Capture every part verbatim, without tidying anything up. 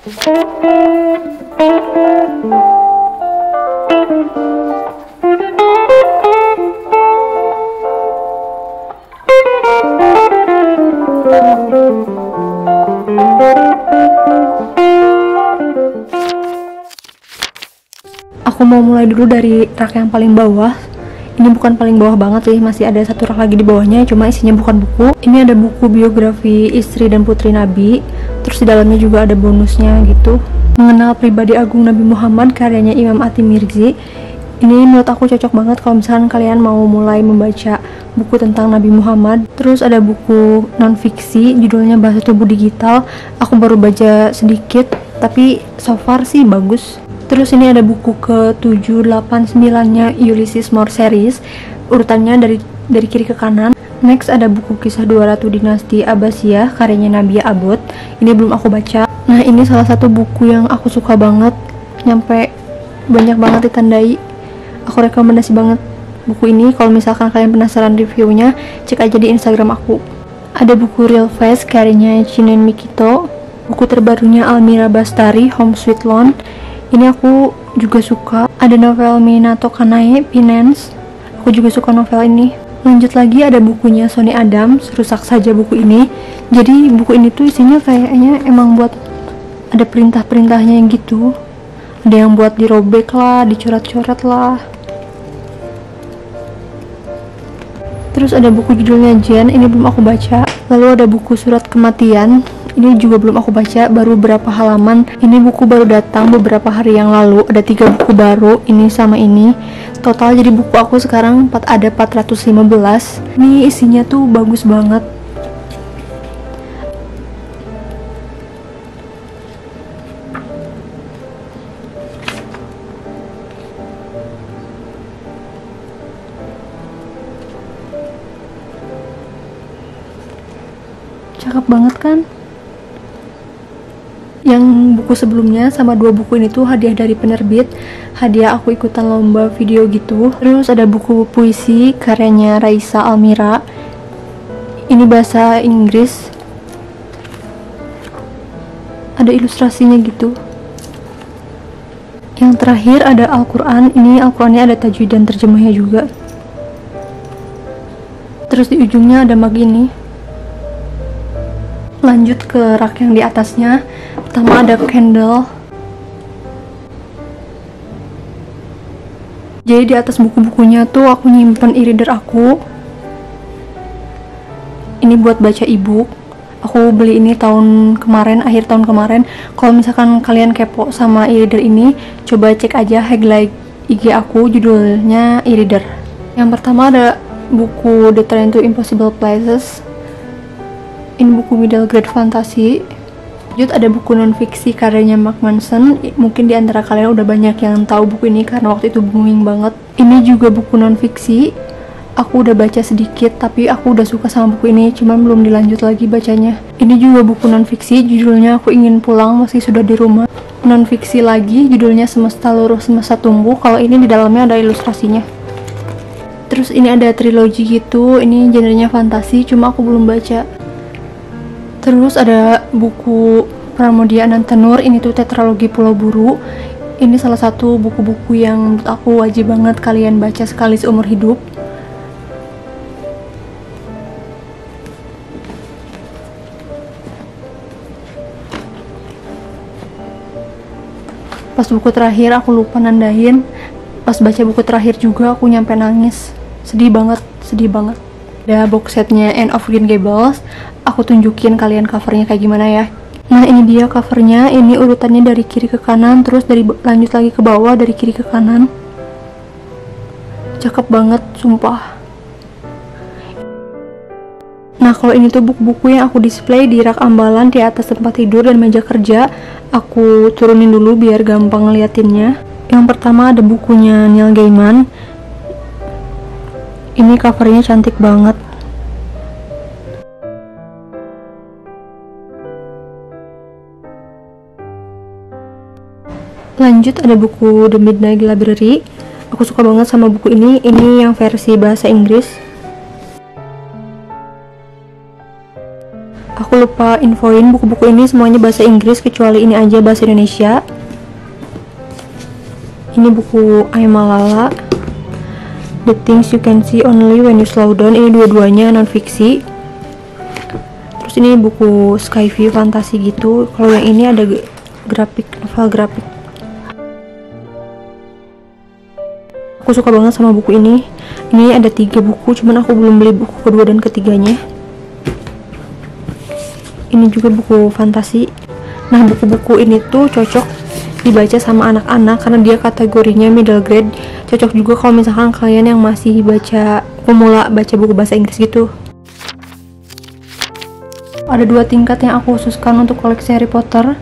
Aku mau mulai dulu dari rak yang paling bawah. Ini bukan paling bawah banget sih, masih ada satu rak lagi di bawahnya, cuma isinya bukan buku. Ini ada buku biografi istri dan putri Nabi, terus di dalamnya juga ada bonusnya gitu. Mengenal pribadi agung Nabi Muhammad, karyanya Imam At-Tirmidzi. Ini menurut aku cocok banget kalau misalkan kalian mau mulai membaca buku tentang Nabi Muhammad. Terus ada buku non-fiksi, judulnya Bahasa Tubuh Digital. Aku baru baca sedikit, tapi so far sih bagus. Terus ini ada buku ke tujuh, delapan, sembilan-nya Ulysses More series, urutannya dari dari kiri ke kanan. Next ada buku Kisah dua Ratu Dinasti Abbasiyah, karyanya Nabia Abud. Ini belum aku baca. Nah, ini salah satu buku yang aku suka banget, nyampe banyak banget ditandai. Aku rekomendasi banget buku ini. Kalau misalkan kalian penasaran reviewnya, cek aja di Instagram aku. Ada buku Real Face, karyanya Chinen Mikito. Buku terbarunya Almira Bastari, Home Sweet Loan. Ini aku juga suka. Ada novel Minato Kanae, Finance. Aku juga suka novel ini. Lanjut lagi ada bukunya Sony Adams, Rusak Saja Buku Ini. Jadi buku ini tuh isinya kayaknya emang buat ada perintah-perintahnya yang gitu. Ada yang buat dirobek lah, dicoret-coret lah. Terus ada buku judulnya Jen, ini belum aku baca. Lalu ada buku Surat Kematian. Ini juga belum aku baca, baru berapa halaman. Ini buku baru datang beberapa hari yang lalu. Ada tiga buku baru, ini sama ini. Total jadi buku aku sekarang empat, ada empat ratus lima belas. Ini isinya tuh bagus banget. Cakep banget kan? Yang buku sebelumnya sama dua buku ini tuh hadiah dari penerbit, hadiah aku ikutan lomba video gitu. Terus ada buku puisi karyanya Raisa Almira, ini bahasa Inggris, ada ilustrasinya gitu. Yang terakhir ada Al-Quran, ini Al-Qurannya ada tajwid dan terjemahnya juga. Terus di ujungnya ada mag ini. Lanjut ke rak yang di atasnya. Pertama ada candle. Jadi di atas buku-bukunya tuh aku nyimpen e-reader aku. Ini buat baca e-book. Aku beli ini tahun kemarin, akhir tahun kemarin. Kalau misalkan kalian kepo sama e-reader ini, coba cek aja highlight I G aku, judulnya e-reader. Yang pertama ada buku The Train to Impossible Places. Ini buku middle grade fantasi. Lanjut ada buku non-fiksi karyanya Mark Manson. Mungkin di antara kalian udah banyak yang tahu buku ini karena waktu itu booming banget. Ini juga buku non-fiksi. Aku udah baca sedikit, tapi aku udah suka sama buku ini, cuman belum dilanjut lagi bacanya. Ini juga buku non-fiksi, judulnya Aku Ingin Pulang Meski Sudah di Rumah. Non-fiksi lagi, judulnya Semesta Luruh Semesta Tumbuh. Kalau ini di dalamnya ada ilustrasinya. Terus ini ada trilogi gitu, ini genrenya fantasi, cuma aku belum baca. Terus ada buku Pramudia Anantanur, ini tuh tetralogi Pulau Buru. Ini salah satu buku-buku yang menurut aku wajib banget kalian baca sekali seumur hidup. Pas buku terakhir aku lupa nandain. Pas baca buku terakhir juga aku nyampe nangis. Sedih banget, sedih banget. Ada box setnya Anne of Green Gables. Aku tunjukin kalian covernya kayak gimana ya. Nah ini dia covernya. Ini urutannya dari kiri ke kanan, terus dari lanjut lagi ke bawah, dari kiri ke kanan. Cakep banget, sumpah. Nah kalau ini tuh buku-buku yang aku display di rak ambalan di atas tempat tidur dan meja kerja. Aku turunin dulu biar gampang ngeliatinnya. Yang pertama ada bukunya Neil Gaiman. Ini covernya cantik banget. Lanjut ada buku The Midnight Library. Aku suka banget sama buku ini. Ini yang versi bahasa Inggris. Aku lupa infoin, buku-buku ini semuanya bahasa Inggris kecuali ini aja bahasa Indonesia. Ini buku I'm Malala, The Things You Can See Only When You Slow Down. Ini dua-duanya non fiksi. Terus ini buku sky view fantasi gitu. Kalau yang ini ada grafik, novel grafik. Aku suka banget sama buku ini. Ini ada tiga buku, cuman aku belum beli buku kedua dan ketiganya. Ini juga buku fantasi. Nah, buku-buku ini tuh cocok dibaca sama anak-anak karena dia kategorinya middle grade. Cocok juga kalau misalkan kalian yang masih baca pemula, baca buku bahasa Inggris gitu. Ada dua tingkat yang aku khususkan untuk koleksi Harry Potter.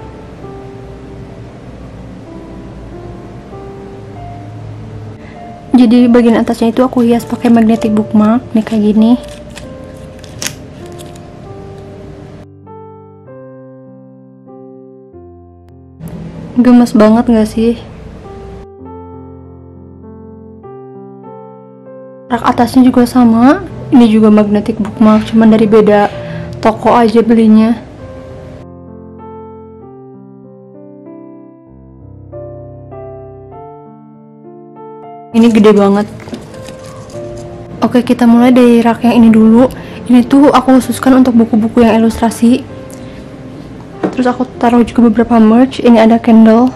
Jadi bagian atasnya itu aku hias pakai magnetic bookmark nih kayak gini. Gemes banget gak sih? Rak atasnya juga sama. Ini juga magnetic bookmark, cuman dari beda toko aja belinya. Ini gede banget. Oke, kita mulai dari rak yang ini dulu. Ini tuh aku khususkan untuk buku-buku yang ilustrasi. Terus aku taruh juga beberapa merch. Ini ada candle.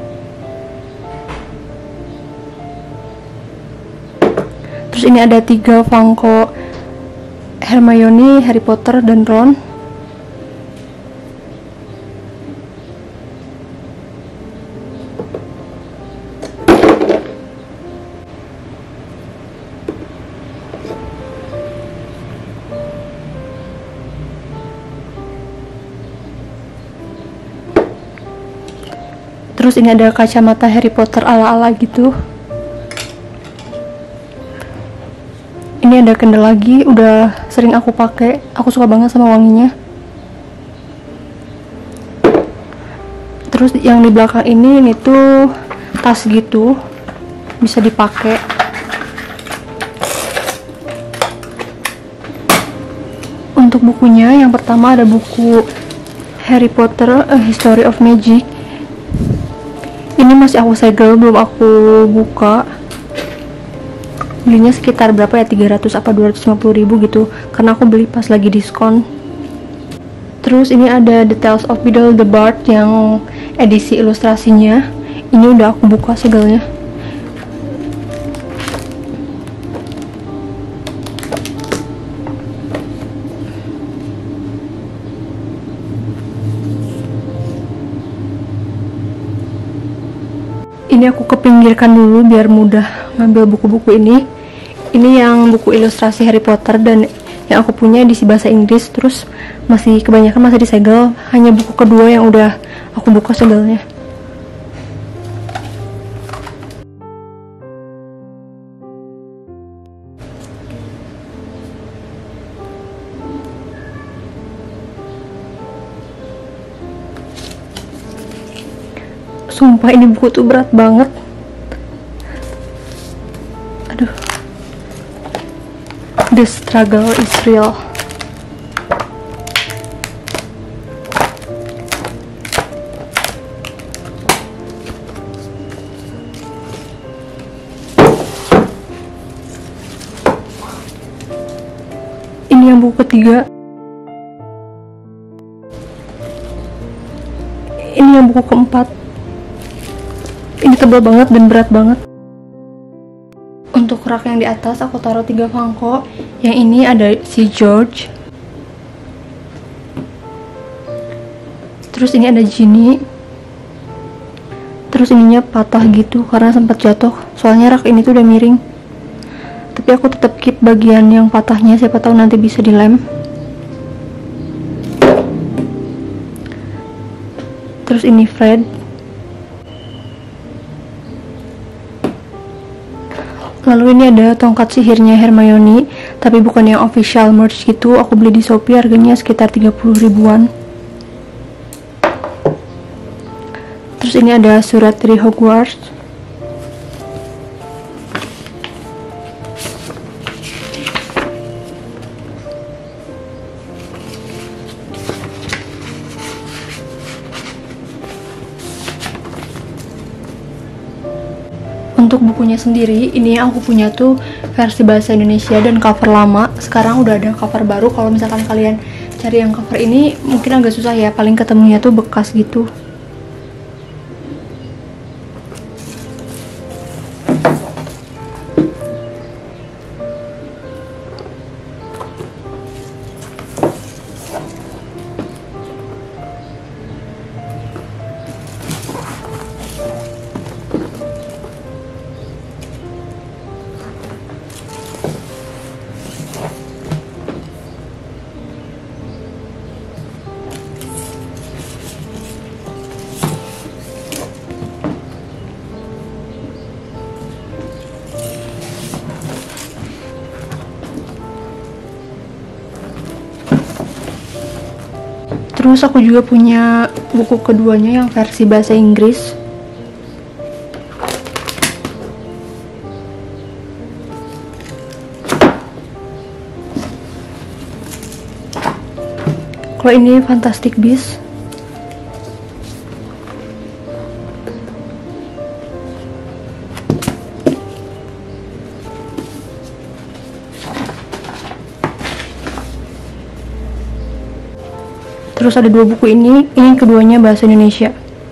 Terus ini ada tiga Funko Hermione, Harry Potter, dan Ron. Terus ini ada kacamata Harry Potter ala-ala gitu. Ini ada candle lagi, udah sering aku pakai. Aku suka banget sama wanginya. Terus yang di belakang ini ini tuh tas gitu, bisa dipakai. Untuk bukunya, yang pertama ada buku Harry Potter A History of Magic. Ini masih aku segel, belum aku buka. Belinya sekitar berapa ya, tiga ratus apa dua ratus lima puluh ribu gitu, karena aku beli pas lagi diskon. Terus ini ada The Tales of Beedle the Bard yang edisi ilustrasinya. Ini udah aku buka segelnya. Ini aku kepinggirkan dulu biar mudah ngambil buku-buku ini. Ini yang buku ilustrasi Harry Potter dan yang aku punya edisi bahasa Inggris. Terus masih kebanyakan masih disegel. Hanya buku kedua yang udah aku buka segelnya. Sumpah ini buku tuh berat banget. Aduh. The struggle is real. Ini yang buku ketiga. Ini yang buku keempat. Ini tebal banget dan berat banget. Untuk rak yang di atas aku taruh tiga Funko. Yang ini ada si George. Terus ini ada Ginny. Terus ininya patah gitu karena sempat jatuh. Soalnya rak ini tuh udah miring. Tapi aku tetap keep bagian yang patahnya, siapa tahu nanti bisa dilem. Terus ini Fred. Lalu ini ada tongkat sihirnya Hermione, tapi bukan yang official merch gitu. Aku beli di Shopee, harganya sekitar tiga puluh ribuan. Terus ini ada surat dari Hogwarts. Untuk bukunya sendiri, ini yang aku punya tuh versi bahasa Indonesia dan cover lama. Sekarang udah ada cover baru. Kalau misalkan kalian cari yang cover ini mungkin agak susah ya, paling ketemunya tuh bekas gitu. Terus aku juga punya buku keduanya yang versi bahasa Inggris. Kalau ini Fantastic Beasts. Terus ada dua buku ini, ini keduanya bahasa Indonesia.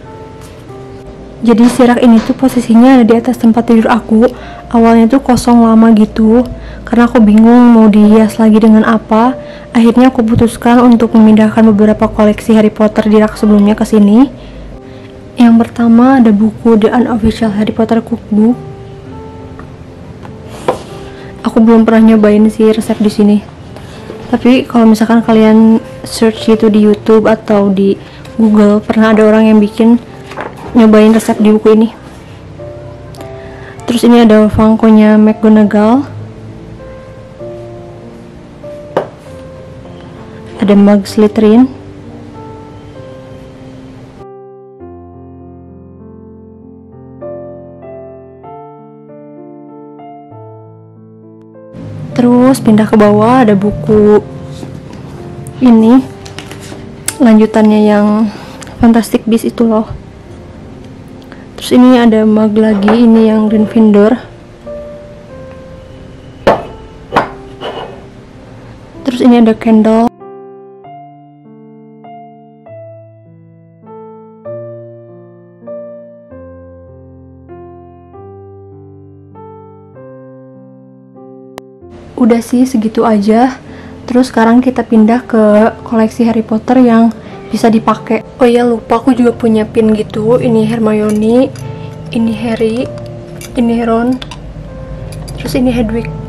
Jadi si rak ini tuh posisinya ada di atas tempat tidur aku. Awalnya tuh kosong lama gitu, karena aku bingung mau dihias lagi dengan apa. Akhirnya aku putuskan untuk memindahkan beberapa koleksi Harry Potter di rak sebelumnya ke sini. Yang pertama ada buku The Unofficial Harry Potter Cookbook. Aku belum pernah nyobain si resep di sini. Tapi kalau misalkan kalian search gitu di YouTube atau di Google, pernah ada orang yang bikin nyobain resep di buku ini. Terus ini ada Funko-nya McGonagall. Ada mug Slytherin. Terus pindah ke bawah ada buku ini, lanjutannya yang Fantastic Beasts itu loh. Terus ini ada mug lagi, ini yang Gryffindor. Terus ini ada candle. Udah sih segitu aja. Terus sekarang kita pindah ke koleksi Harry Potter yang bisa dipakai. Oh iya, lupa, aku juga punya pin gitu. Ini Hermione, ini Harry, ini Ron, terus ini Hedwig.